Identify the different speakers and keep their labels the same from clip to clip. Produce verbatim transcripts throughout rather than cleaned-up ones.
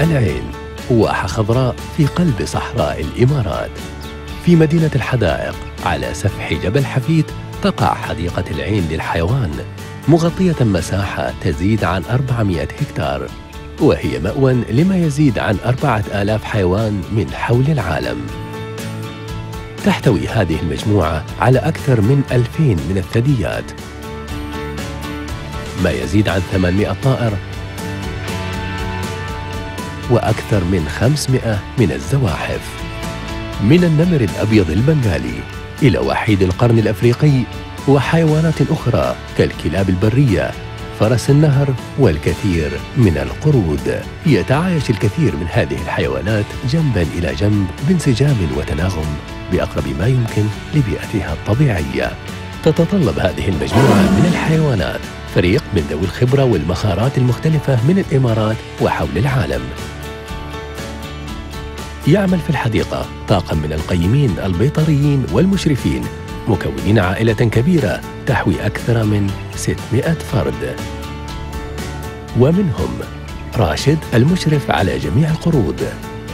Speaker 1: العين، واحة خضراء في قلب صحراء الإمارات. في مدينة الحدائق على سفح جبل حفيت تقع حديقة العين للحيوان، مغطية مساحة تزيد عن أربعمئة هكتار، وهي مأوى لما يزيد عن أربعة آلاف حيوان من حول العالم. تحتوي هذه المجموعة على أكثر من ألفين من الثدييات، ما يزيد عن ثمانمئة طائر، وأكثر من خمسمئة من الزواحف. من النمر الأبيض البنغالي إلى وحيد القرن الأفريقي وحيوانات أخرى كالكلاب البرية، فرس النهر والكثير من القرود. يتعايش الكثير من هذه الحيوانات جنباً إلى جنب بانسجام وتناغم بأقرب ما يمكن لبيئتها الطبيعية. تتطلب هذه المجموعة من الحيوانات فريق من ذوي الخبرة والمهارات المختلفة من الإمارات وحول العالم. يعمل في الحديقة طاقم من القيمين البيطريين والمشرفين، مكونين عائلة كبيرة تحوي أكثر من ستمئة فرد، ومنهم راشد المشرف على جميع القرود،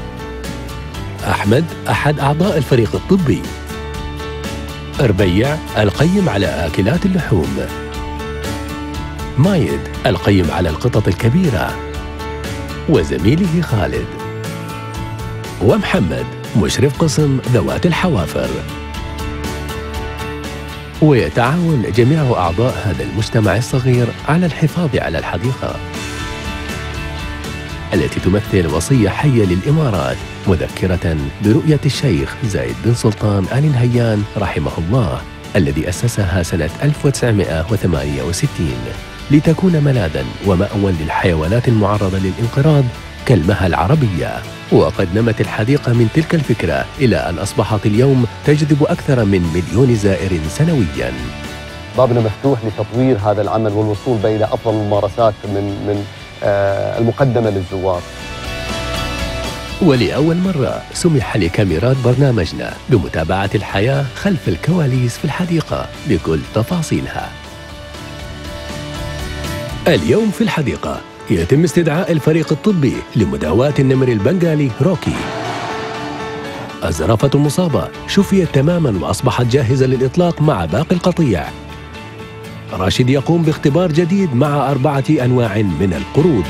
Speaker 1: أحمد أحد أعضاء الفريق الطبي، ربيع القيم على آكلات اللحوم، مايد القيم على القطط الكبيرة، وزميله خالد، ومحمد مشرف قسم ذوات الحوافر. ويتعاون جميع أعضاء هذا المجتمع الصغير على الحفاظ على الحديقة التي تمثل وصية حية للإمارات، مذكرة برؤية الشيخ زايد بن سلطان آل نهيان رحمه الله الذي أسسها سنة ألف وتسعمئة وثمانية وستين لتكون ملاذاً ومأوى للحيوانات المعرضة للانقراض كالمها العربية. وقد نمت الحديقة من تلك الفكرة إلى أن أصبحت اليوم تجذب أكثر من مليون زائر سنوياً.
Speaker 2: بابنا مفتوح لتطوير هذا العمل والوصول بين أفضل الممارسات من من آه المقدمة للزوار.
Speaker 1: ولأول مرة سمح لكاميرات برنامجنا بمتابعة الحياة خلف الكواليس في الحديقة بكل تفاصيلها. اليوم في الحديقة يتم استدعاء الفريق الطبي لمداواة النمر البنغالي روكي. الزرافة المصابة شفيت تماماً وأصبحت جاهزة للإطلاق مع باقي القطيع. راشد يقوم باختبار جديد مع أربعة أنواع من القرود.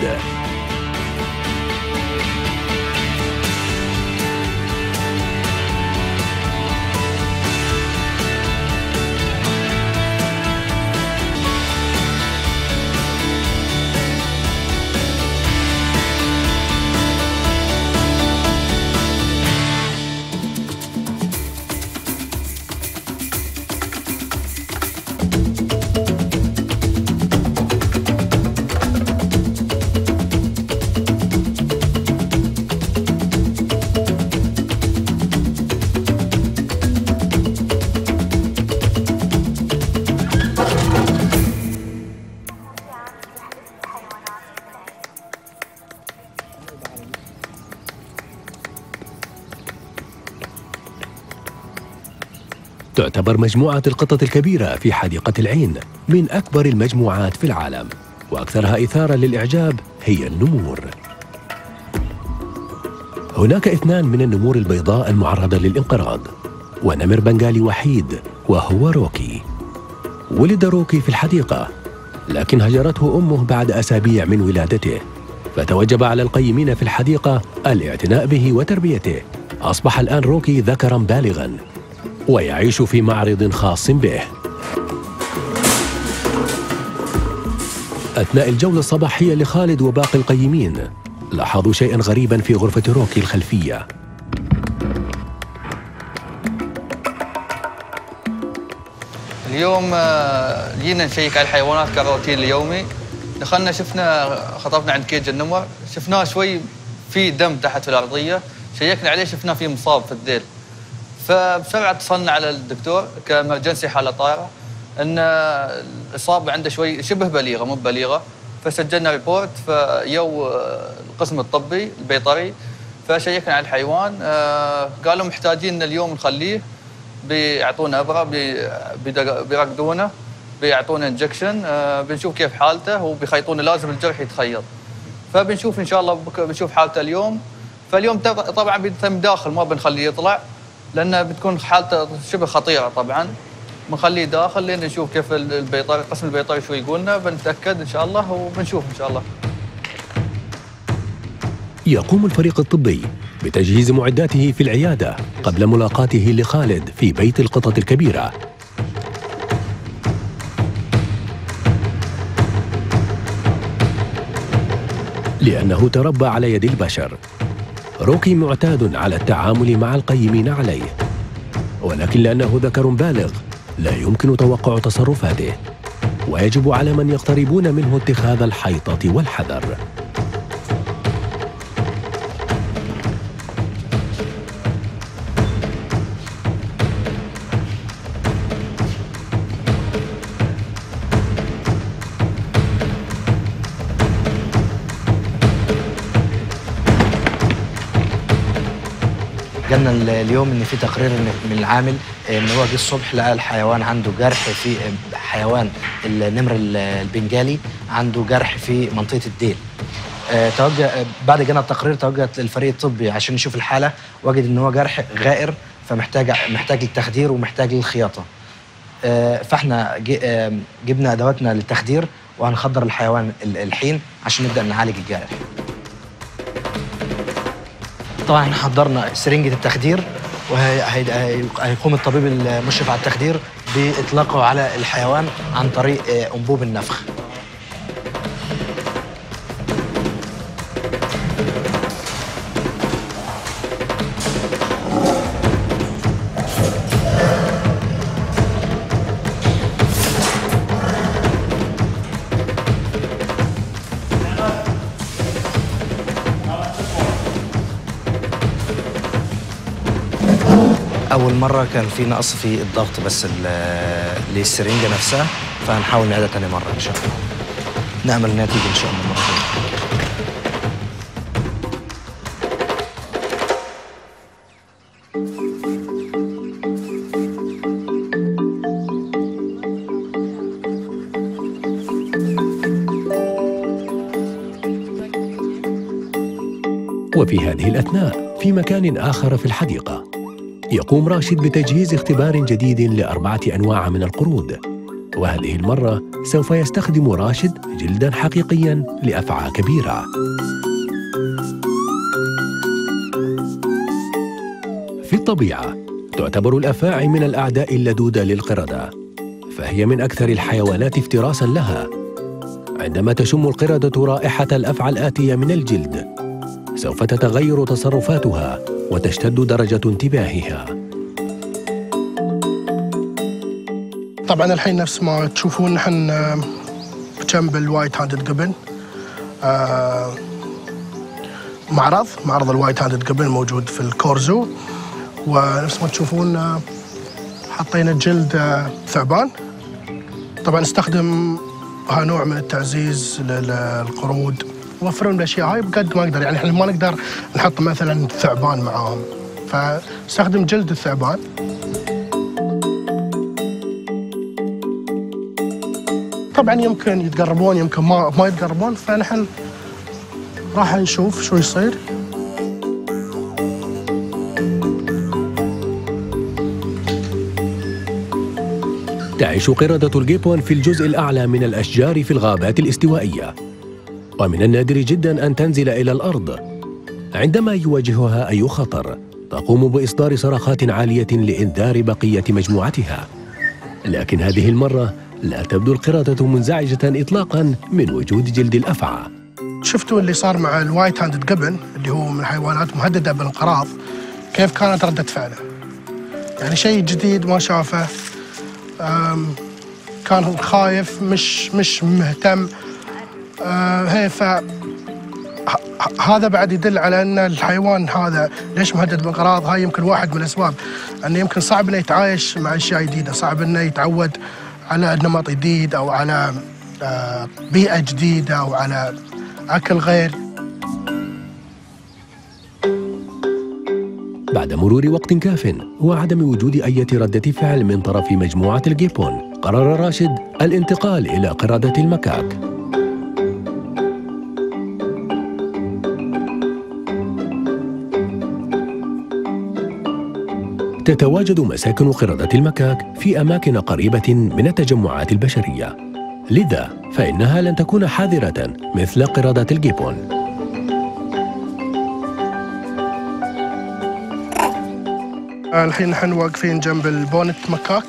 Speaker 1: تعتبر مجموعة القطط الكبيرة في حديقة العين من أكبر المجموعات في العالم، وأكثرها إثارة للإعجاب هي النمور. هناك اثنان من النمور البيضاء المعرضة للانقراض، ونمر بنغالي وحيد وهو روكي. ولد روكي في الحديقة، لكن هجرته أمه بعد أسابيع من ولادته، فتوجب على القيمين في الحديقة الاعتناء به وتربيته. أصبح الآن روكي ذكراً بالغاً ويعيش في معرض خاص به. أثناء الجولة الصباحية لخالد وباقي القيمين لاحظوا شيئاً غريباً في غرفة روكي الخلفية.
Speaker 3: اليوم جينا نشيك على الحيوانات كروتين اليومي. دخلنا شفنا خطفنا عند كيج النمر، شفناه شوي في دم تحت الأرضية، شيكنا عليه شفناه فيه مصاب في الذيل. فبسرعة اتصلنا على الدكتور كامرجنسي حالة طائرة ان الإصابة عنده شوي شبه بليغة مو بليغة، فسجلنا ريبورت. فيو القسم الطبي البيطري فشيكنا على الحيوان، قالوا محتاجين اليوم نخليه، بيعطونا ابره، بيرقدونه، بيعطونا انجكشن، بنشوف كيف حالته وبيخيطونه، لازم الجرح يتخيط. فبنشوف ان شاء الله بكره بنشوف حالته اليوم. فاليوم طبعا بيتم داخل، ما بنخليه يطلع لانه بتكون حالته شبه خطيره. طبعا بنخليه داخل لين نشوف كيف البيطري قسم البيطري شو يقولنا، بنتاكد ان شاء الله وبنشوف ان شاء الله.
Speaker 1: يقوم الفريق الطبي بتجهيز معداته في العيادة قبل ملاقاته لخالد في بيت القطط الكبيرة. لأنه تربى على يد البشر، روكي معتاد على التعامل مع القيمين عليه، ولكن لأنه ذكر بالغ لا يمكن توقع تصرفاته، ويجب على من يقتربون منه اتخاذ الحيطة والحذر.
Speaker 4: جالنا اليوم ان في تقرير من العامل ان هو جه الصبح لقى الحيوان عنده جرح في حيوان النمر البنجالي، عنده جرح في منطقه الديل. توجه بعد جانا التقرير توجه الفريق الطبي عشان يشوف الحاله، وجد ان هو جرح غائر فمحتاج محتاج للتخدير ومحتاج للخياطه. فاحنا جبنا ادواتنا للتخدير وهنخدر الحيوان الحين عشان نبدا نعالج الجرح. طبعا احنا حضرنا سرنجة التخدير، وهيقوم الطبيب المشرف على التخدير بإطلاقه على الحيوان عن طريق أنبوب النفخ. أول مرة كان في نقص في الضغط بس للسرنجة نفسها، فهنحاول نعيدها تاني مرة إن شاء الله. نأمل إنها تيجي إن شاء الله مرة
Speaker 1: ثانية. وفي هذه الأثناء في مكان آخر في الحديقة يقوم راشد بتجهيز اختبار جديد لأربعة أنواع من القرود، وهذه المرة سوف يستخدم راشد جلداً حقيقياً لأفعى كبيرة. في الطبيعة تعتبر الأفاعي من الأعداء اللدودة للقردة، فهي من أكثر الحيوانات افتراساً لها. عندما تشم القردة رائحة الأفعى الآتية من الجلد سوف تتغير تصرفاتها وتشتد درجة انتباهها.
Speaker 5: طبعا الحين نفس ما تشوفون نحن جنب الوايت هاندد جبن، آه معرض معرض الوايت هاندد جبن موجود في الكورزو، ونفس ما تشوفون آه حطينا جلد آه ثعبان. طبعا استخدم ها نوع من التعزيز للقرود، وفرون الاشياء هاي بقد ما اقدر، يعني احنا ما نقدر نحط مثلا ثعبان معاهم، فاستخدم جلد الثعبان. طبعا يمكن يتقربون يمكن ما ما يتقربون، فنحن راح نشوف شو يصير.
Speaker 1: تعيش قردة الجيبون في الجزء الأعلى من الأشجار في الغابات الاستوائية، ومن النادر جداً أن تنزل إلى الأرض. عندما يواجهها أي خطر تقوم بإصدار صرخات عالية لإنذار بقية مجموعتها، لكن هذه المرة لا تبدو القردة منزعجة إطلاقاً من وجود جلد الأفعى.
Speaker 5: شفتوا اللي صار مع الوايت هاندد جبن اللي هو من الحيوانات مهددة بالانقراض، كيف كانت ردة فعله؟ يعني شيء جديد ما شافه، كان خايف مش مش مهتم. آه هي ف هذا بعد يدل على ان الحيوان هذا ليش مهدد بالانقراض. هاي يمكن واحد من الاسباب، انه يمكن صعب انه يتعايش مع اشياء جديده، صعب انه يتعود على نمط جديد او على آه بيئه جديده او على اكل غير.
Speaker 1: بعد مرور وقت كاف وعدم وجود أي ردة فعل من طرف مجموعة الجيبون، قرر راشد الانتقال إلى قردة المكاك. تتواجد مساكن قردة المكاك في أماكن قريبة من التجمعات البشرية، لذا فإنها لن تكون حذرة مثل قردة الجيبون.
Speaker 5: الحين نحن واقفين جنب البونت مكاك.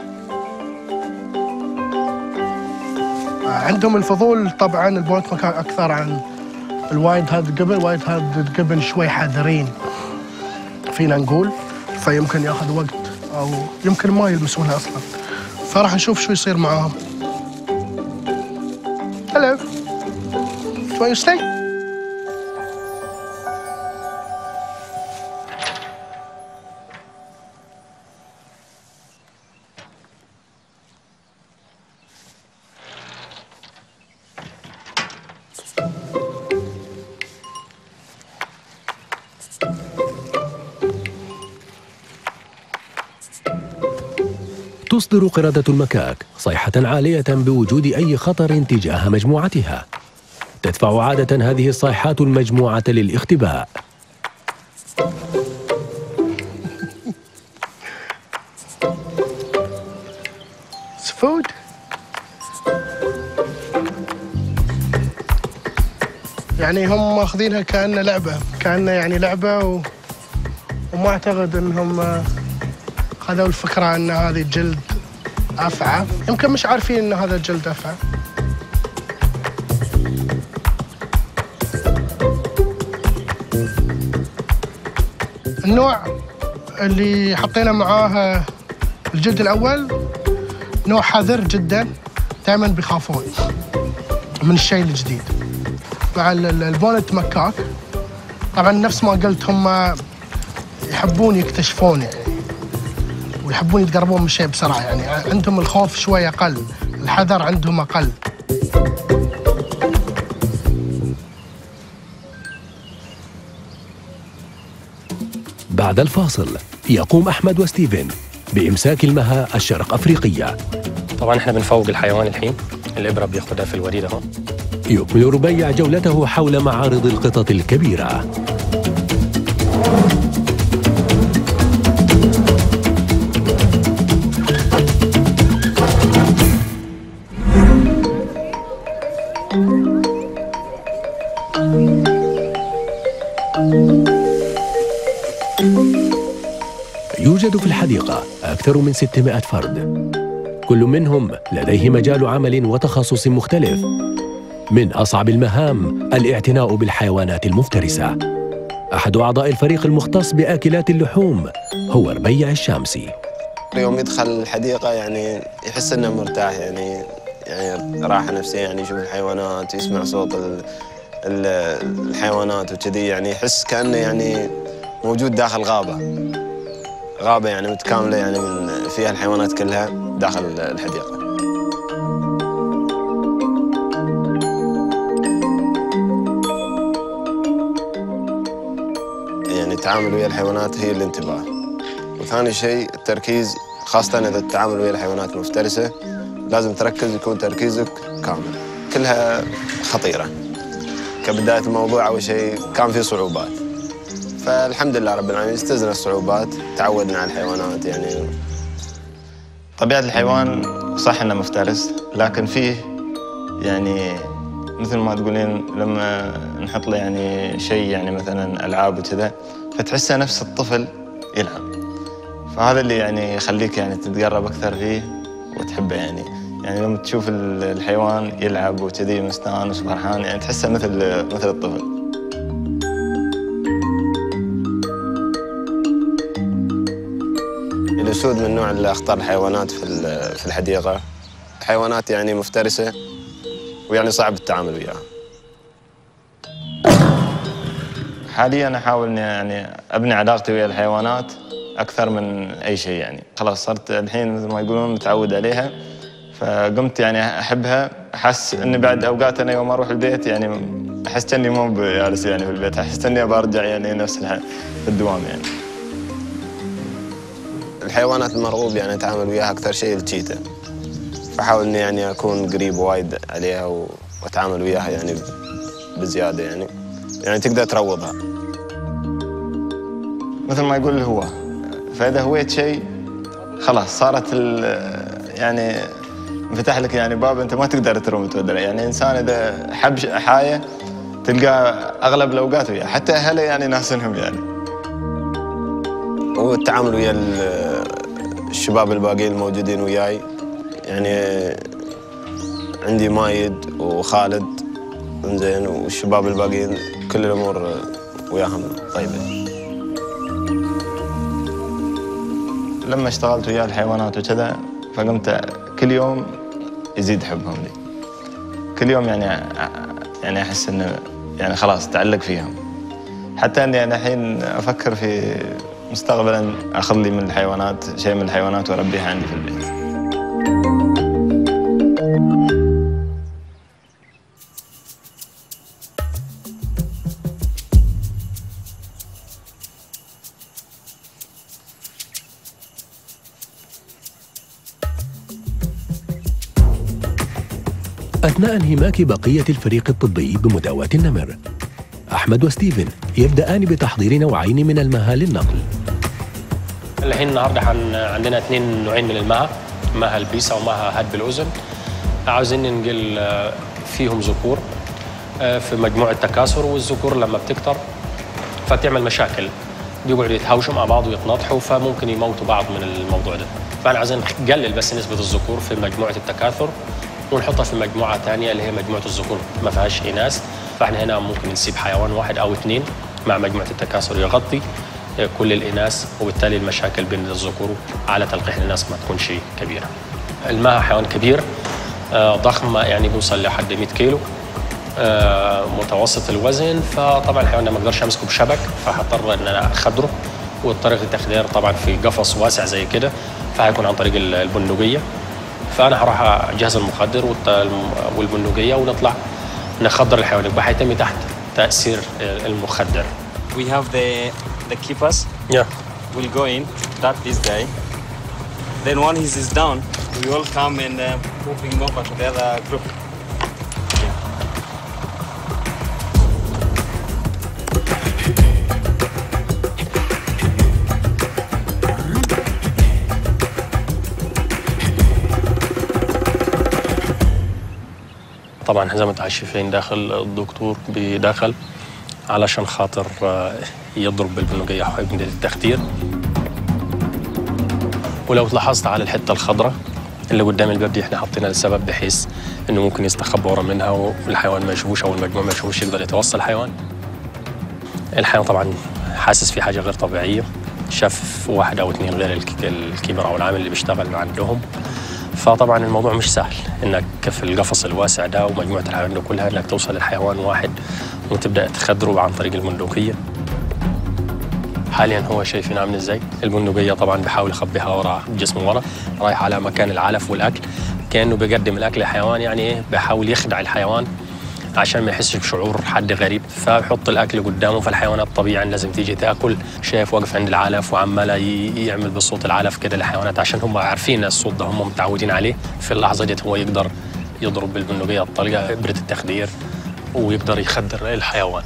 Speaker 5: عندهم الفضول طبعا البونت مكاك أكثر عن الوايد هاد جبن. وايد هاد جبن شوي حذرين فينا نقول، فيمكن ياخذ وقت أو يمكن ما يلمسونها أصلا، فراح نشوف شو يصير معاهم. Hello. Do you want to stay?
Speaker 1: تصدر قردة المكاك صيحة عالية بوجود أي خطر تجاه مجموعتها. تدفع عادة هذه الصيحات المجموعة للاختباء.
Speaker 5: food. يعني هم ماخذينها كأنها لعبة، كأنها يعني لعبة و... وما أعتقد أنهم خذوا الفكرة أن هذه جلد أفعى. يمكن مش عارفين أن هذا جلد أفعى. النوع اللي حطينا معاه الجلد الأول نوع حذر جدا، دائما بيخافون من الشيء الجديد. مع البونت مكاك طبعا نفس ما قلت هم يحبون يكتشفون يعني، ويحبون يتقربون من الشيء بسرعة، يعني عندهم الخوف شوي أقل، الحذر عندهم أقل.
Speaker 1: بعد الفاصل يقوم أحمد وستيفن بإمساك المها الشرق أفريقية.
Speaker 6: طبعا احنا بنفوق الحيوان الحين، الإبرة بياخدها في الوريد اهو.
Speaker 1: يكمل ربيع جولته حول معارض القطط الكبيرة. يوجد في الحديقة أكثر من ستمائة فرد، كل منهم لديه مجال عمل وتخصص مختلف. من أصعب المهام الاعتناء بالحيوانات المفترسة. أحد أعضاء الفريق المختص بآكلات اللحوم هو ربيع الشامسي.
Speaker 7: يوم يدخل الحديقة يعني يحس إنه مرتاح، يعني يعني راحة نفسية، يعني يشوف الحيوانات، يسمع صوت ال ال الحيوانات وكذي، يعني يحس كأنه يعني موجود داخل غابة غابة يعني متكاملة، يعني من فيها الحيوانات كلها داخل الحديقة. يعني التعامل ويا الحيوانات هي الانتباه، وثاني شيء التركيز، خاصة إذا التعامل ويا الحيوانات المفترسة لازم تركز، يكون تركيزك كامل. كلها خطيرة. كبداية الموضوع أول شيء كان في صعوبات، فالحمد لله رب العالمين استزنا الصعوبات، تعودنا على الحيوانات. يعني
Speaker 8: طبيعة الحيوان صح إنه مفترس، لكن فيه يعني مثل ما تقولين لما نحط له يعني شيء، يعني مثلا ألعاب وكذا، فتحسه نفس الطفل يلعب، فهذا اللي يعني يخليك يعني تتقرب أكثر فيه وتحبه. يعني يعني لما تشوف الحيوان يلعب وكذي مستانس وفرحان، يعني تحسه مثل مثل الطفل.
Speaker 7: الأسود من نوع اللي أخطر الحيوانات في في الحديقة، حيوانات يعني مفترسة ويعني صعب التعامل وياها.
Speaker 8: حاليا أحاول يعني أبني علاقتي ويا الحيوانات أكثر من أي شيء، يعني خلاص صرت الحين مثل ما يقولون متعود عليها، فقمت يعني أحبها. أحس إني بعد أوقات أنا يوم أروح البيت يعني أحس إني مو بجالس يعني في البيت، أحس إني برجع يعني نفس الدوام. يعني
Speaker 7: الحيوانات المرغوب يعني أتعامل وياها أكثر شيء التشيتا، فحاول إني يعني أكون قريب وايد عليها وأتعامل وياها يعني بزيادة، يعني يعني تقدر تروضها.
Speaker 8: مثل ما يقول الهواة، فاذا هويت شيء خلاص صارت يعني انفتح لك يعني باب انت ما تقدر تروم تودره. يعني انسان اذا حب حايه تلقاه اغلب الاوقات وياه، حتى اهله يعني ناسنهم يعني.
Speaker 7: والتعامل ويا الشباب الباقيين الموجودين وياي، يعني عندي مايد وخالد زين والشباب الباقيين كل الامور وياهم طيبه.
Speaker 8: لما اشتغلت ويا الحيوانات وكذا فقمت كل يوم يزيد حبهم لي. كل يوم يعني يعني احس انه يعني خلاص تعلق فيهم، حتى اني انا الحين افكر في مستقبلا اخذ لي من الحيوانات شيء من الحيوانات واربيها عندي في البيت.
Speaker 1: أثناء انهماك بقية الفريق الطبي بمداواة النمر، أحمد وستيفن يبدأان بتحضير نوعين من المها للنقل.
Speaker 6: الحين النهارده عندنا اثنين نوعين من المها، مها البيسا ومها هاد بالأذن. عاوزين ننقل فيهم ذكور في مجموعة تكاثر، والذكور لما بتكتر فتعمل مشاكل، بيقعدوا يتهاوشوا مع بعض ويتناطحوا فممكن يموتوا بعض من الموضوع ده. فاحنا عايزين نقلل بس نسبة الذكور في مجموعة التكاثر ونحطها في مجموعة ثانية اللي هي مجموعة الذكور ما فيهاش إناث. فاحنا هنا ممكن نسيب حيوان واحد أو اثنين مع مجموعة التكاثر يغطي كل الإناث، وبالتالي المشاكل بين الذكور على تلقيح الإناث ما تكونش كبيرة. المها حيوان كبير ضخم، يعني بيوصل لحد مئة كيلو، متوسط الوزن. فطبعا الحيوان ده ما اقدرش امسكه بشبك، فهضطر ان انا اخدره، وطريقه التخدير طبعا في قفص واسع زي كده، فهيكون عن طريق البندقيه. فانا هروح اجهز المخدر والبندقيه ونطلع نخدر الحيوان، يبقى هيتم تحت تاثير المخدر.
Speaker 9: We have the the keepers.
Speaker 6: Yeah.
Speaker 9: We'll go in, trap this guy. Then when he is down, we all come and uh, move him over to the other group.
Speaker 6: طبعا زي ما انتم شايفين داخل الدكتور بداخل علشان خاطر يضرب بالبندقيه حقن التخدير. ولو تلاحظت على الحته الخضراء اللي قدام الباب دي احنا حاطينها لسبب بحيث انه ممكن يستخبى ورا منها والحيوان ما يشوفوش او المجموع ما يشوفوش، يقدر يتوصل الحيوان. الحيوان طبعا حاسس في حاجه غير طبيعيه، شاف واحد او اثنين غير الكيبر او العامل اللي بيشتغل عندهم. فطبعا الموضوع مش سهل انك في القفص الواسع ده ومجموعه الحيوان ده كلها انك توصل للحيوان واحد وتبدا تخدره عن طريق البندقيه. حاليا هو شايفين عامل ازاي، البندقيه طبعا بيحاول يخبيها ورا جسمه ورا، رايح على مكان العلف والاكل، كانه بيقدم الاكل للحيوان، يعني ايه بيحاول يخدع الحيوان عشان ما يحسش بشعور حد غريب، فبيحط الاكل قدامه. فالحيوانات طبيعي لازم تيجي تاكل، شايف واقف عند العلف وعمال يعمل بصوت العلف كده للحيوانات عشان هم عارفين الصوت ده، هم متعودين عليه. في اللحظه دي هو يقدر يضرب بالبندقيه الطلقه ابره التخدير ويقدر يخدر الحيوان.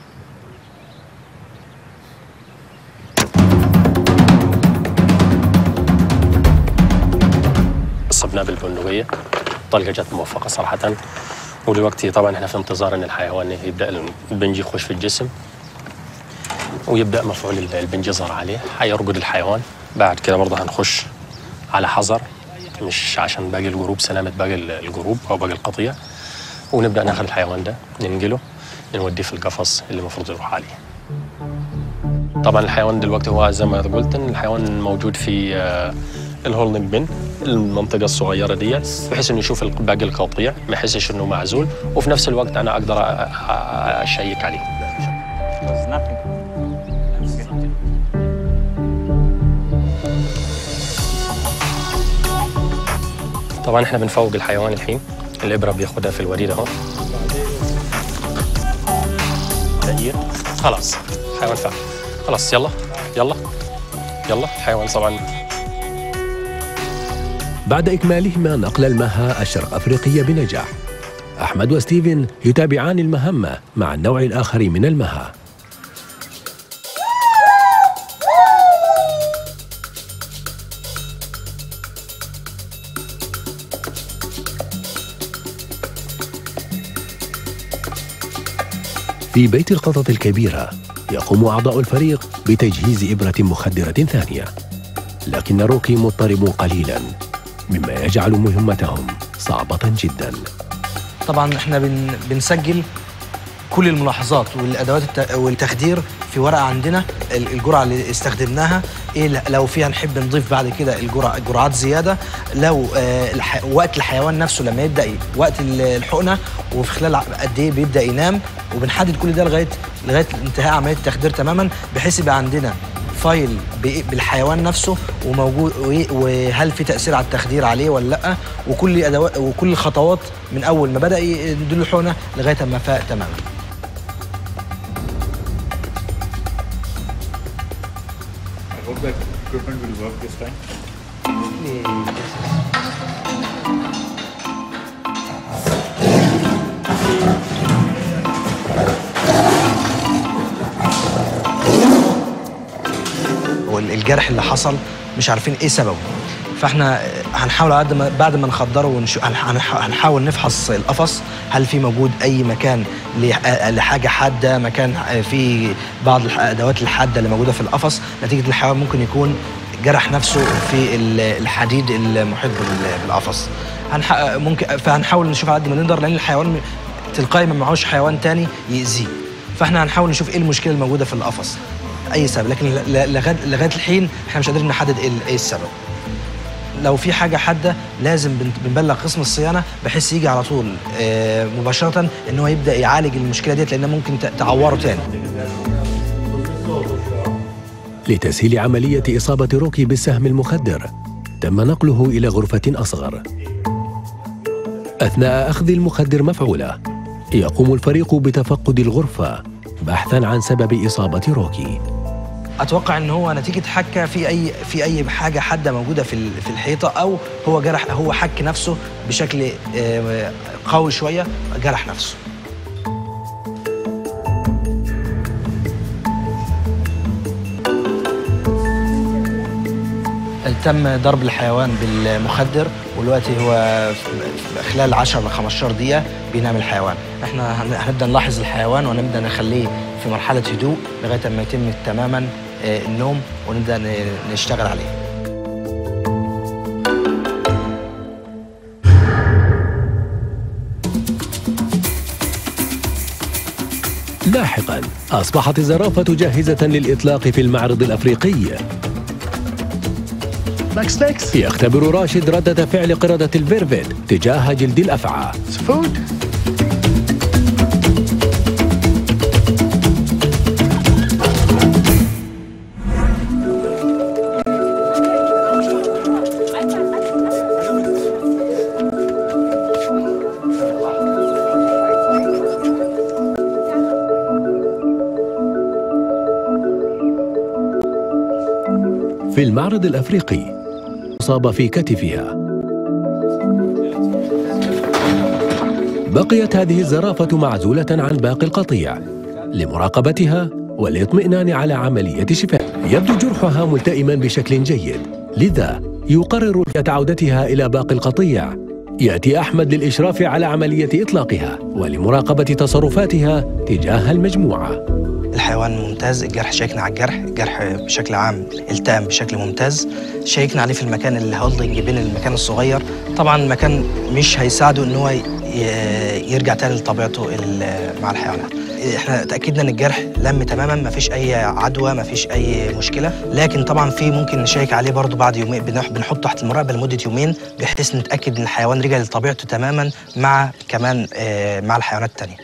Speaker 6: صبناه بالبندقيه، الطلقه جت موفقه صراحه. ودلوقتي طبعا احنا في انتظار ان الحيوان يبدا البنج يخش في الجسم ويبدا مفعول البنج يظهر عليه، هيرقد الحيوان. بعد كده برضه هنخش على حذر، مش عشان باقي الجروب، سلامه باقي الجروب او باقي القطيع، ونبدا ناخذ الحيوان ده ننقله نوديه في القفص اللي المفروض يروح عليه. طبعا الحيوان دلوقتي هو زي ما قلت ان الحيوان موجود في الهولدنج بن، المنطقه الصغيره دي، بحيث انه يشوف باقي القطيع ما يحسش انه معزول، وفي نفس الوقت انا اقدر اشيك عليه. طبعا احنا بنفوق الحيوان الحين، الابره بياخدها في الوريد اهو. دقيق خلاص الحيوان فاهم، خلاص يلا يلا يلا الحيوان طبعا.
Speaker 1: بعد إكمالهما نقل المها الشرق أفريقية بنجاح، أحمد وستيفن يتابعان المهمة مع النوع الآخر من المها. في بيت القطط الكبيرة يقوم أعضاء الفريق بتجهيز إبرة مخدرة ثانية، لكن روكي مضطرب قليلاً مما يجعل مهمتهم صعبة جداً.
Speaker 4: طبعاً احنا بن بنسجل كل الملاحظات والأدوات والتخدير في ورقة عندنا، الجرعة اللي استخدمناها إيه، لو فيها نحب نضيف بعد كده الجرعة جرعات زيادة، لو آه الح... وقت الحيوان نفسه لما يبدأ وقت الحقنة وفي خلال قد إيه بيبدأ ينام، وبنحدد كل ده لغاية لغاية انتهاء عملية التخدير تماماً، بحيث يبقى عندنا فايل بالحيوان نفسه وموجود، وهل في تأثير على التخدير عليه ولا لأ، وكل أدوات وكل الخطوات من أول ما بدأ يديله الحقنة لغاية ما فاق تماماً.
Speaker 9: The equipment will work this time.
Speaker 4: والجرح اللي حصل مش عارفين ايه سببه، فاحنا هنحاول بعد ما بعد ما نخدره ونشوف، هنحاول نفحص القفص هل في موجود اي مكان لحاجه حاده، مكان في بعض الادوات الحاده اللي موجوده في القفص نتيجه الحيوان ممكن يكون جرح نفسه في الحديد المحيط بالقفص. ممكن فهنحاول نشوف على قد ما نقدر، لان الحيوان تلقائي ما معهوش حيوان تاني يأذيه، فاحنا هنحاول نشوف ايه المشكله الموجوده في القفص، اي سبب، لكن لغايه لغايه الحين احنا مش قادرين نحدد ايه السبب. لو في حاجه حاده لازم بنبلغ قسم الصيانه بحيث يجي على طول مباشره ان هو يبدا يعالج المشكله ديت، لانها ممكن تعوره تاني.
Speaker 1: لتسهيل عمليه اصابه روكي بالسهم المخدر تم نقله الى غرفه اصغر. اثناء اخذ المخدر مفعوله يقوم الفريق بتفقد الغرفه بحثا عن سبب اصابه روكي.
Speaker 4: اتوقع ان هو نتيجه حكه في اي في اي حاجه حاده موجوده في في الحيطه، او هو جرح، هو حك نفسه بشكل قوي شويه، جرح نفسه. تم ضرب الحيوان بالمخدر، ودلوقتي هو خلال عشرة ل خمستاشر دقيقه بينام الحيوان. احنا هنبدا نلاحظ الحيوان ونبدا نخليه في مرحله هدوء لغايه ما يتم تماما النوم ونبدا نشتغل عليه.
Speaker 1: لاحقا اصبحت الزرافه جاهزه للاطلاق في المعرض الافريقي. يختبر راشد ردة فعل قردة الفيرفيد تجاه جلد الأفعى. في المعرض الأفريقي أصاب في كتفها. بقيت هذه الزرافة معزولة عن باقي القطيع لمراقبتها والاطمئنان على عملية شفاء. يبدو جرحها ملتئما بشكل جيد، لذا يقرر عودتها إلى باقي القطيع. يأتي أحمد للإشراف على عملية إطلاقها ولمراقبة تصرفاتها تجاه المجموعة.
Speaker 4: الحيوان ممتاز، الجرح شيكنا على الجرح، الجرح بشكل عام التئم بشكل ممتاز، شيكنا عليه في المكان الهولدنج بين المكان الصغير. طبعا المكان مش هيساعده ان هو يرجع تاني لطبيعته مع الحيوانات. احنا تاكدنا ان الجرح لم تماما، ما فيش اي عدوى، ما فيش اي مشكله، لكن طبعا في ممكن نشيك عليه برضو بعد يومين، بنحطه تحت المراقبه لمده يومين بحيث نتاكد ان الحيوان رجع لطبيعته تماما مع كمان مع الحيوانات الثانيه.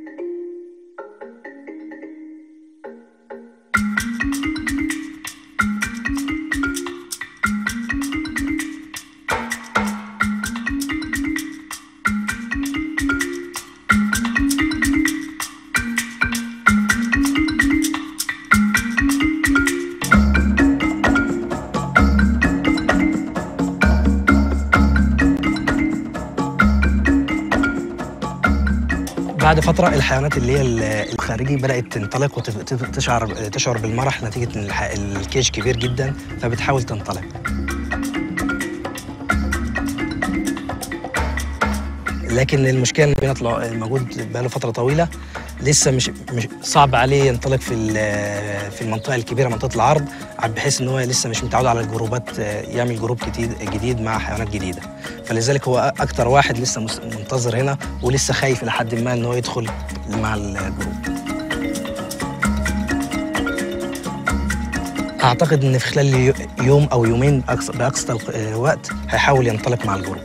Speaker 4: بعد فترة الحيوانات اللي هي الخارجي بدأت تنطلق وتشعر تشعر بالمرح نتيجة ان الكيج كبير جدا، فبتحاول تنطلق. لكن المشكلة ان بينطلع موجود بقاله فترة طويلة، لسه مش, مش صعب عليه ينطلق في في المنطقه الكبيره، منطقه العرض، بحيث ان هو لسه مش متعود على الجروبات، يعمل جروب جديد جديد مع حيوانات جديده. فلذلك هو اكتر واحد لسه منتظر هنا، ولسه خايف لحد ما ان هو يدخل مع الجروب. اعتقد ان في خلال يوم او يومين باقصى وقت هيحاول ينطلق مع الجروب.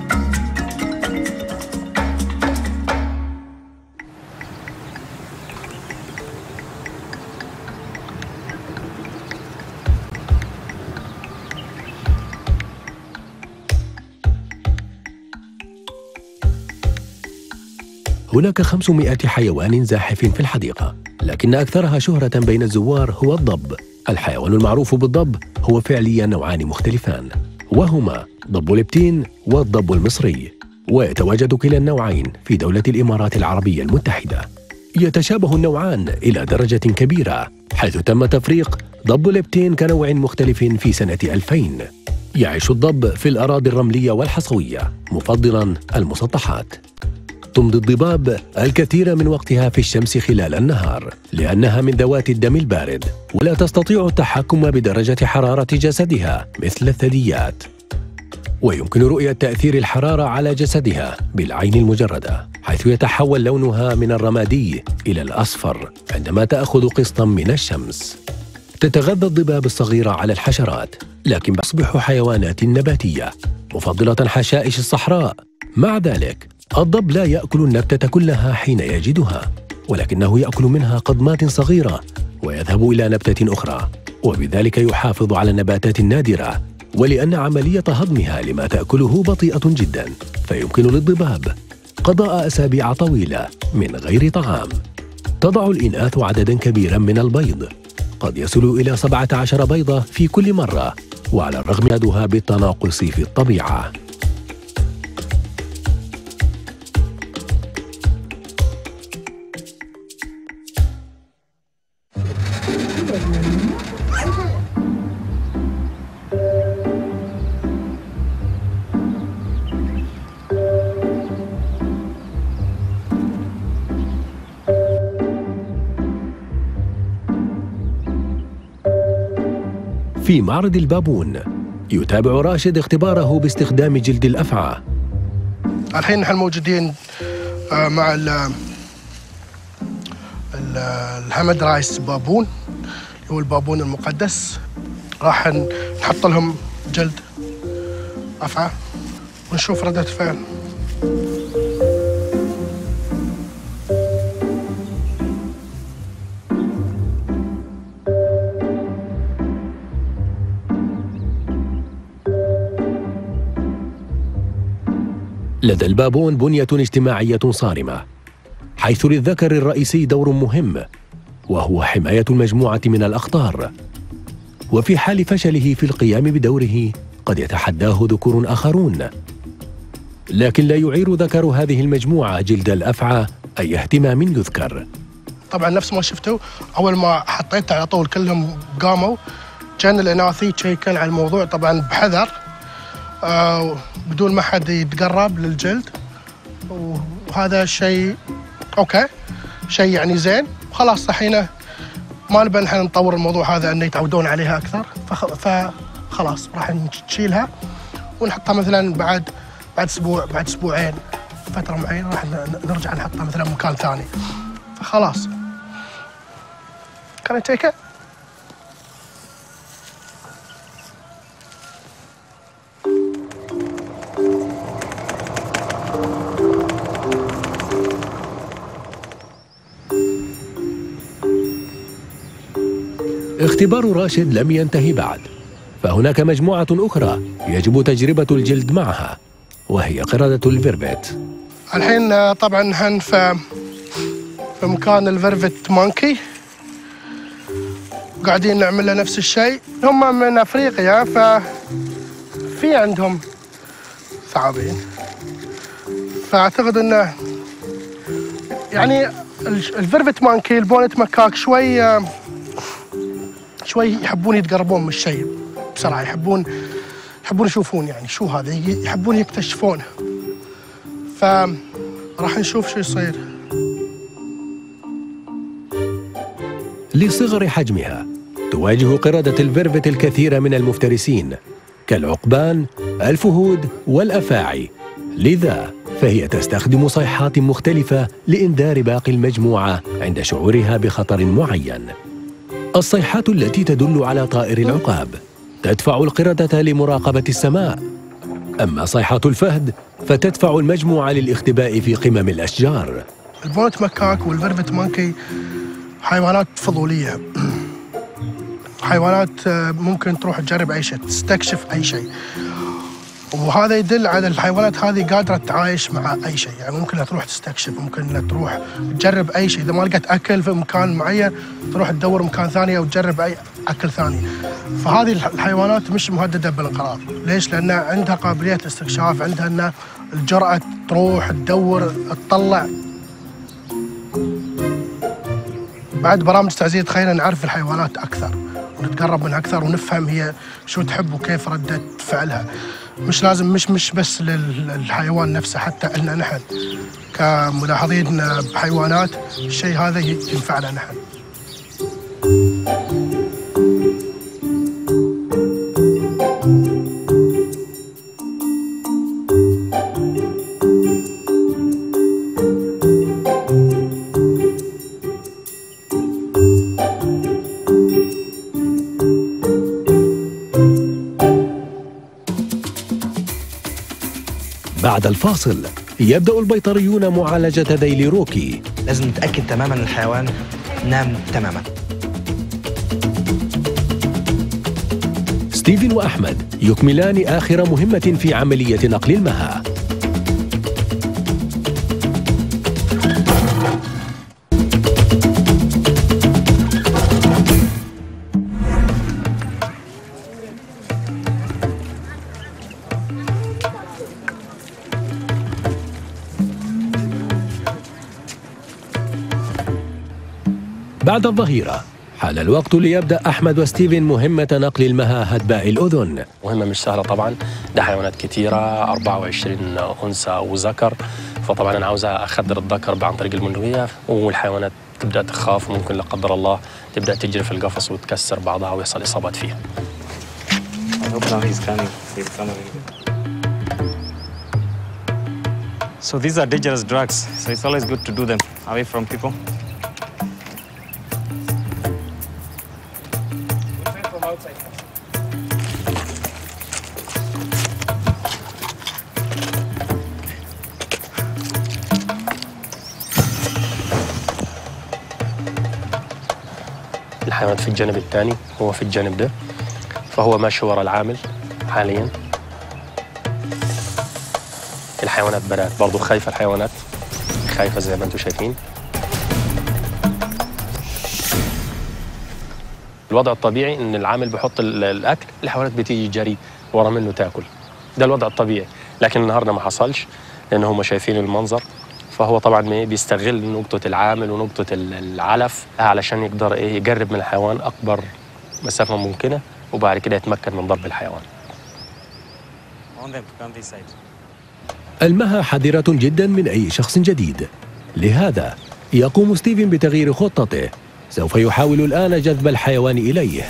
Speaker 1: هناك خمسمائة حيوان زاحف في الحديقة، لكن أكثرها شهرة بين الزوار هو الضب. الحيوان المعروف بالضب هو فعليا نوعان مختلفان، وهما ضب لبتين والضب المصري، ويتواجد كلا النوعين في دولة الإمارات العربية المتحدة. يتشابه النوعان إلى درجة كبيرة، حيث تم تفريق ضب لبتين كنوع مختلف في سنة ألفين. يعيش الضب في الأراضي الرملية والحصوية، مفضلا المسطحات. تمضي الضباب الكثير من وقتها في الشمس خلال النهار، لأنها من ذوات الدم البارد، ولا تستطيع التحكم بدرجة حرارة جسدها مثل الثدييات. ويمكن رؤية تأثير الحرارة على جسدها بالعين المجردة، حيث يتحول لونها من الرمادي إلى الأصفر عندما تأخذ قسطا من الشمس. تتغذى الضباب الصغيرة على الحشرات، لكن تصبح حيوانات نباتية مفضلة حشائش الصحراء. مع ذلك الضب لا يأكل النبتة كلها حين يجدها، ولكنه يأكل منها قضمات صغيرة ويذهب إلى نبتة أخرى، وبذلك يحافظ على النباتات النادرة. ولأن عملية هضمها لما تأكله بطيئة جدا، فيمكن للضباب قضاء أسابيع طويلة من غير طعام. تضع الإناث عددا كبيرا من البيض، قد يصل إلى سبعة عشر بيضة في كل مرة، وعلى الرغم من عددها بالتناقص في الطبيعة. في معرض البابون يتابع راشد اختباره باستخدام جلد الأفعى.
Speaker 5: الحين نحن موجودين مع الهامد رايس بابون، اللي هو البابون المقدس. راح نحط لهم جلد أفعى ونشوف ردة الفعل.
Speaker 1: لدى البابون بنية اجتماعية صارمة، حيث للذكر الرئيسي دور مهم، وهو حماية المجموعة من الأخطار. وفي حال فشله في القيام بدوره قد يتحداه ذكور آخرون، لكن لا يعير ذكر هذه المجموعة جلد الأفعى أي اهتمام يذكر.
Speaker 5: طبعا نفس ما شفتوا أول ما حطيت على طول كلهم قاموا. كان الإناثي تشيكن على الموضوع طبعا بحذر، آه بدون ما حد يتقرب للجلد، وهذا شيء اوكي، شيء يعني زين. خلاص الحين ما نبي نحن نطور الموضوع هذا انه يتعودون عليها اكثر، فخلاص راح نشيلها ونحطها مثلا بعد بعد اسبوع بعد اسبوعين فتره معينه راح نرجع نحطها مثلا مكان ثاني. فخلاص كان تيكه.
Speaker 1: اختبار راشد لم ينتهي بعد، فهناك مجموعة أخرى يجب تجربة الجلد معها، وهي قردة الفيربت.
Speaker 5: الحين طبعا نحن في في مكان الفيربت مونكي، قاعدين نعمل له نفس الشيء. هم من أفريقيا، ففي عندهم ثعابين، فأعتقد أنه يعني الفيربت مونكي البونت مكاك شوي شوي يحبون يتقربون من الشيء بسرعة، يحبون يحبون يشوفون يعني شو هذا، يحبون يكتشفونه. فراح نشوف شو يصير.
Speaker 1: لصغر حجمها تواجه قردة الفيرفت الكثير من المفترسين كالعقبان، الفهود والأفاعي، لذا فهي تستخدم صيحات مختلفة لإنذار باقي المجموعة عند شعورها بخطر معين. الصيحات التي تدل على طائر العقاب تدفع القردة لمراقبة السماء، أما صيحة الفهد فتدفع المجموعة للاختباء في قمم الأشجار.
Speaker 5: البونت مكاك والفيرفت مانكي حيوانات فضولية، حيوانات ممكن تروح تجرب أي شيء، تستكشف أي شيء، وهذا يدل على الحيوانات هذه قادرة تعايش مع أي شيء. يعني ممكن انها تروح تستكشف، ممكن انها تروح تجرب أي شيء، إذا ما لقت أكل في مكان معين تروح تدور مكان ثاني أو تجرب أي أكل ثاني. فهذه الحيوانات مش مهددة بالانقراض. ليش؟ لأنها عندها قابلية الاستكشاف، عندها أنها الجرأة تروح تدور تطلع. بعد برامج تعزيز تخلينا نعرف الحيوانات أكثر ونتقرب منها أكثر ونفهم هي شو تحب وكيف ردة فعلها. مش لازم مش مش بس للحيوان نفسه، حتى لنا نحن كملاحظين بحيوانات الشيء هذا ينفعنا نحن.
Speaker 1: بعد الفاصل يبدأ البيطريون معالجة ذيل روكي.
Speaker 4: لازم نتأكد تماما الحيوان نام تماما.
Speaker 1: ستيفن وأحمد يكملان آخر مهمة في عملية نقل المها. بعد الظهيرة حان الوقت ليبدأ أحمد وستيفن مهمة نقل المها هدباء الأذن.
Speaker 6: مهمة مش سهلة طبعا، ده حيوانات كتيرة، أربعة وعشرين أنثى وذكر، فطبعا أنا عاوز أخدر الذكر عن طريق المنوية، والحيوانات تبدأ تخاف وممكن لا قدر الله تبدأ تجري في القفص وتكسر بعضها ويحصل إصابات فيها.
Speaker 9: So these are dangerous drugs, so it's always good to do them away from people.
Speaker 6: الحيوانات في الجانب الثاني، هو في الجانب ده، فهو ماشي ورا العامل حاليا. الحيوانات بدأت برضو خايفة، الحيوانات خايفة زي ما انتم شايفين. الوضع الطبيعي ان العامل بيحط الاكل، الحيوانات بتيجي جري ورا منه تاكل، ده الوضع الطبيعي. لكن النهارده ما حصلش لان هم شايفين المنظر، فهو طبعا بيستغل نقطة العامل ونقطة العلف علشان يقدر ايه يقرب من الحيوان اكبر مسافة ممكنة، وبعد كده يتمكن من ضرب الحيوان.
Speaker 1: المها حذرة جدا من اي شخص جديد، لهذا يقوم ستيفن بتغيير خطته. سوف يحاول الآن جذب الحيوان إليه.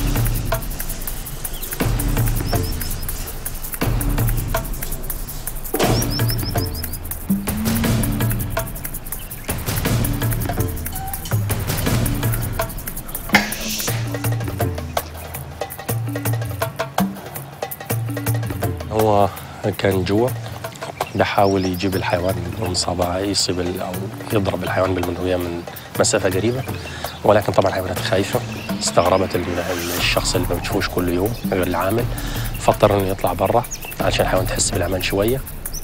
Speaker 6: هو كان جوا بحاول يجيب الحيوان من صباعه، يصيب او يضرب الحيوان بالمنوية من مسافة قريبة، ولكن طبعا الحيوانات خايفة، استغربت الشخص اللي ما بتشوفوش كل يوم غير العامل، فاضطر انه يطلع برا عشان الحيوان تحس بالامان شوية.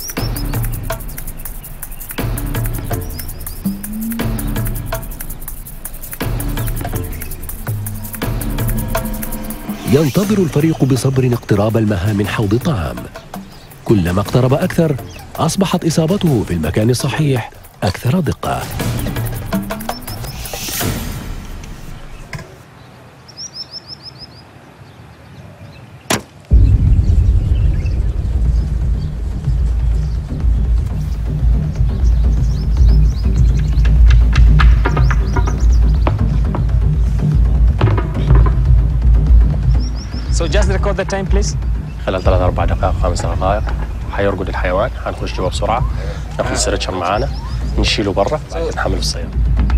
Speaker 1: ينتظر الفريق بصبر اقتراب المها من حوض الطعام. كلما اقترب أكثر أصبحت إصابته في المكان الصحيح أكثر دقة.
Speaker 9: So just record the time please.
Speaker 6: خلال ثلاث أربع دقائق خمس دقائق حيرقد الحيوان، حنخش جوا بسرعة، ناخذ السرتشر معانا، نشيله برا، نحمله في السيارة.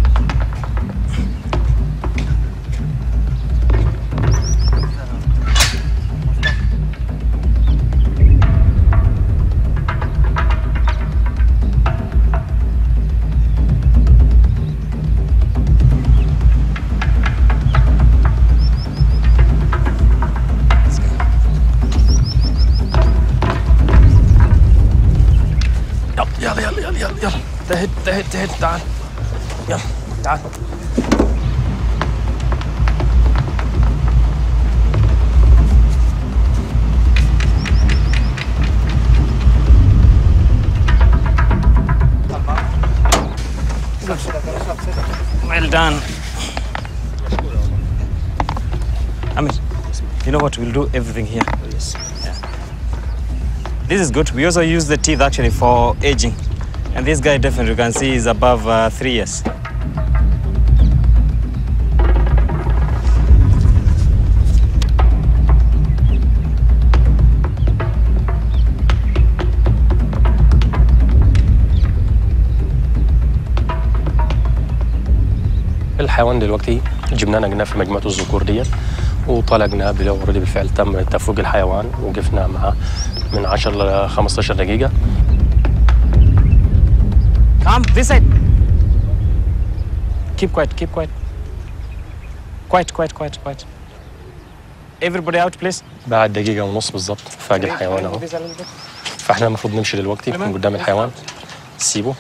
Speaker 6: يلا يلا يلا يلا يلا تهد تهد تهد تعال يلا تعال.
Speaker 9: Well done. Amir, you know what? We'll do everything here. Yes. Yeah. This is good. We also use the teeth actually for aging. And this guy definitely you can see is above uh, three years.
Speaker 6: الحيوان دلوقتي جبناه نقلناه في مجموعة الذكور دي وطلقناه اوريدي بالفعل تم تفويق الحيوان وقفنا معاه من عشرة ل خمسة عشر دقيقة.
Speaker 9: Come this side. Keep quiet, keep quiet. Quiet, quiet, quiet, quiet. Everybody out please.
Speaker 6: بعد دقيقة ونص بالضبط فاق الحيوان اهو. فاحنا المفروض نمشي دلوقتي من قدام الحيوان. سيبه.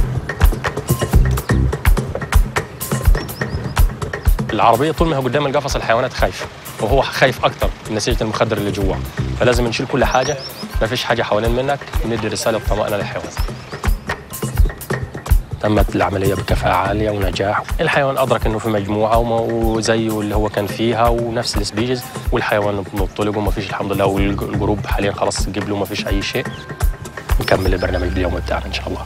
Speaker 6: العربية طول ما هي قدام القفص الحيوانات خايفة وهو خايف أكثر من نسيجة المخدر اللي جوا، فلازم نشيل كل حاجة، ما فيش حاجة حوالين منك، وندي رسالة طمأنة للحيوان. تمت العملية بكفاءة عالية ونجاح. الحيوان أدرك إنه في مجموعة وزيه اللي هو كان فيها ونفس السبيجز، والحيوان مطلق وما فيش الحمد لله، والجروب حاليا خلاص قبله وما فيش أي شيء. نكمل البرنامج اليومي بتاعنا إن شاء الله.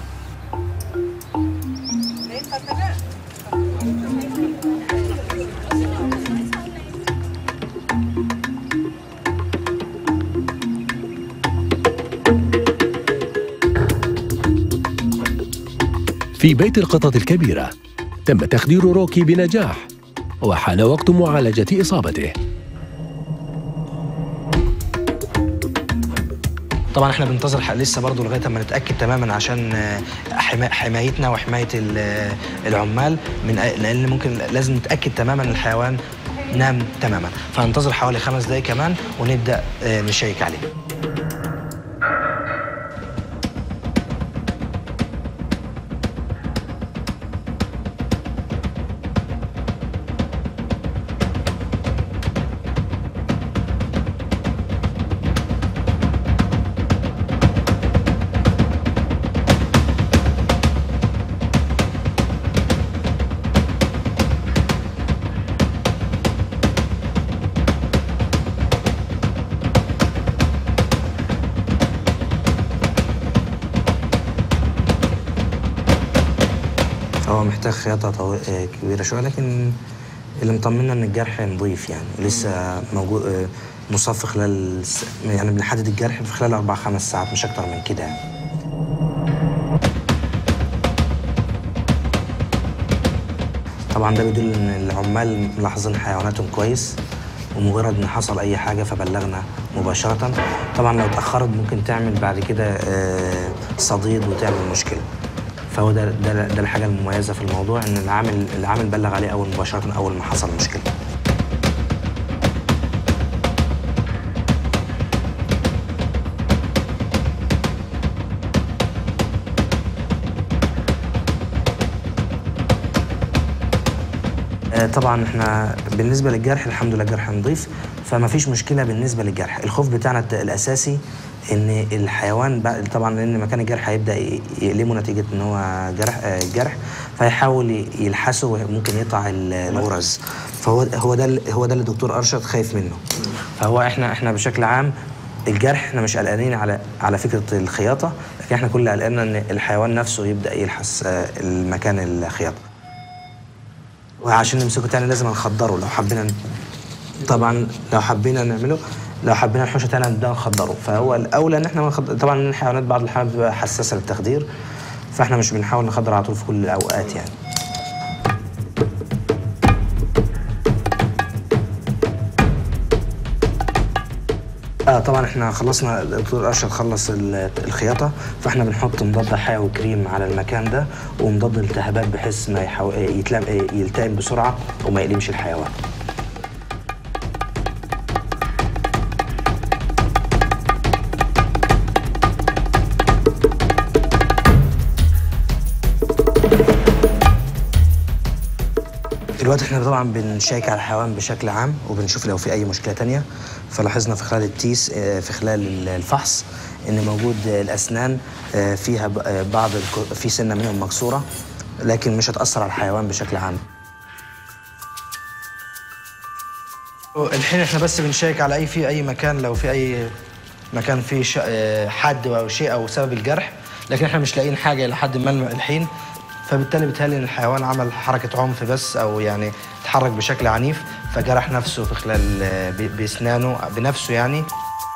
Speaker 1: في بيت القطط الكبيرة تم تخدير روكي بنجاح وحان وقت معالجة إصابته.
Speaker 4: طبعا احنا بننتظر لسه برضه لغايه اما نتاكد تماما عشان حمايتنا وحمايه العمال، من لان ممكن لازم نتاكد تماما الحيوان نام تماما، فهننتظر حوالي خمس دقايق كمان ونبدا نشيك عليه. هو محتاج خياطة طو... كبيرة شوية، لكن اللي مطمنا إن الجرح نظيف يعني لسه موجود مصاب خلال يعني بنحدد الجرح في خلال أربع خمس ساعات مش أكتر من كده يعني. طبعا ده بيدل إن العمال ملاحظين حيواناتهم كويس، ومجرد إن حصل أي حاجة فبلغنا مباشرة. طبعا لو اتأخرت ممكن تعمل بعد كده صديد وتعمل مشكلة. فهو ده ده ده الحاجه المميزه في الموضوع، ان العامل العامل بلغ عليه اول مباشره اول ما حصل مشكله. طبعا احنا بالنسبه للجرح الحمد لله جرح نظيف، فما فيش مشكله بالنسبه للجرح. الخوف بتاعنا الاساسي ان الحيوان طبعا لان مكان الجرح هيبدا يألمه نتيجه ان هو جرح جرح فيحاول يلحسه وممكن يقطع الغرز. فهو هو ده هو ده اللي الدكتور ارشد خايف منه. فهو احنا احنا بشكل عام الجرح احنا مش قلقانين على على فكره الخياطه، لكن احنا كل اللي قلقنا ان الحيوان نفسه يبدا يلحس المكان الخياطه. وعشان نمسكه تاني لازم نخدره لو حبينا طبعا لو حبينا نعمله، لو حبينا نحوشه تاني نبدا نخدره، فهو الاولى ان احنا منخد... طبعا الحيوانات بعض الحيوانات بتبقى حساسه للتخدير، فاحنا مش بنحاول نخدر على طول في كل الاوقات يعني. اه طبعا احنا خلصنا، الدكتور ارشد خلص الخياطه، فاحنا بنحط مضاد حيوي كريم على المكان ده ومضاد التهابات بحيث ما يحو... يتلم... يلتئم بسرعه وما يقلمش الحيوان. دلوقتي احنا طبعا بنشيك على الحيوان بشكل عام وبنشوف لو في اي مشكله تانية. فلاحظنا في خلال التيس في خلال الفحص ان موجود الاسنان فيها بعض في سنه منهم مكسوره، لكن مش هتاثر على الحيوان بشكل عام. الحين احنا بس بنشيك على اي في اي مكان، لو في اي مكان فيه حد او شيء او سبب الجرح، لكن احنا مش لاقيين حاجه لحد ما الحين، فبالتالي بيتهيألي ان الحيوان عمل حركه عنف بس، او يعني اتحرك بشكل عنيف فجرح نفسه في خلال باسنانه بنفسه يعني.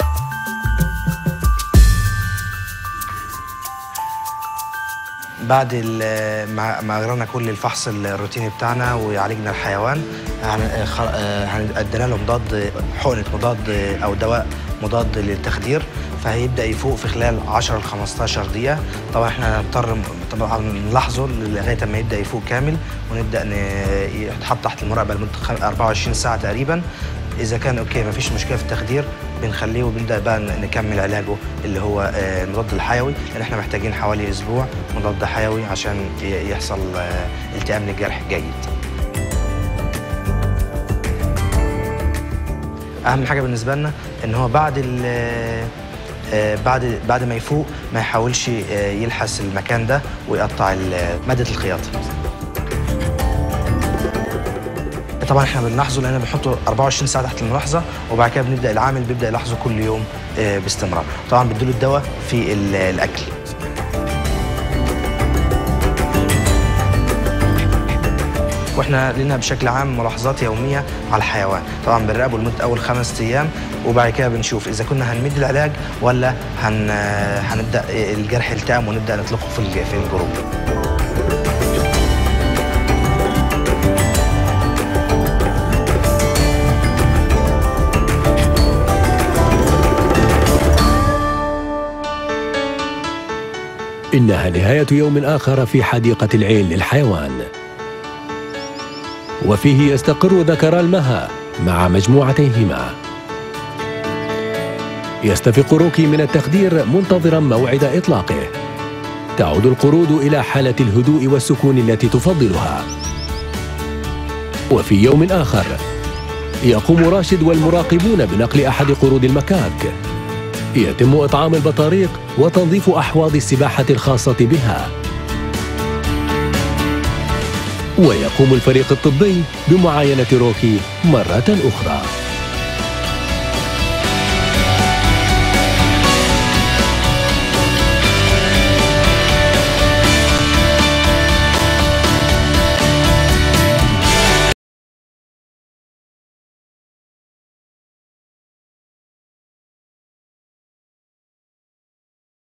Speaker 4: بعد ما اجرينا كل الفحص الروتيني بتاعنا وعالجنا الحيوان، ادينا له مضاد حقنه مضاد او دواء مضاد للتخدير، فهيبدا يفوق في خلال عشرة ل خمستاشر دقيقه. طبعا احنا هنضطر طبعا نلاحظه لغايه ما يبدا يفوق كامل، ونبدا يتحط تحت المراقبه لمده أربعة وعشرين ساعه تقريبا. اذا كان اوكي ما فيش مشكله في التخدير بنخليه وبنبدا بقى نكمل علاجه اللي هو المضاد الحيوي، لان احنا محتاجين حوالي اسبوع مضاد حيوي عشان يحصل التئام للجرح جيد. اهم حاجه بالنسبه لنا ان هو بعد بعد بعد ما يفوق ما يحاولش يلحس المكان ده ويقطع ماده الخياطه. طبعا احنا بنلاحظه لان بنحطه أربعة وعشرين ساعه تحت الملاحظه، وبعد كده بنبدا العامل بيبدا يلاحظه كل يوم باستمرار. طبعا بنديله الدواء في الاكل. واحنا لنا بشكل عام ملاحظات يوميه على الحيوان، طبعا بنراقبه لمده اول خمس ايام، وبعد كده بنشوف اذا كنا هنمد العلاج ولا هن هنبدا الجرح يلتئم ونبدا نطلقه في في الجروب.
Speaker 1: إنها نهاية يوم آخر في حديقة العين للحيوان، وفيه يستقر ذكرا المها مع مجموعتيهما. يستفيق روكي من التخدير منتظرا موعد إطلاقه. تعود القرود إلى حالة الهدوء والسكون التي تفضلها. وفي يوم آخر يقوم راشد والمراقبون بنقل أحد قرود المكاك. يتم إطعام البطاريق وتنظيف أحواض السباحة الخاصة بها. ويقوم الفريق الطبي بمعاينة روكي مرة أخرى.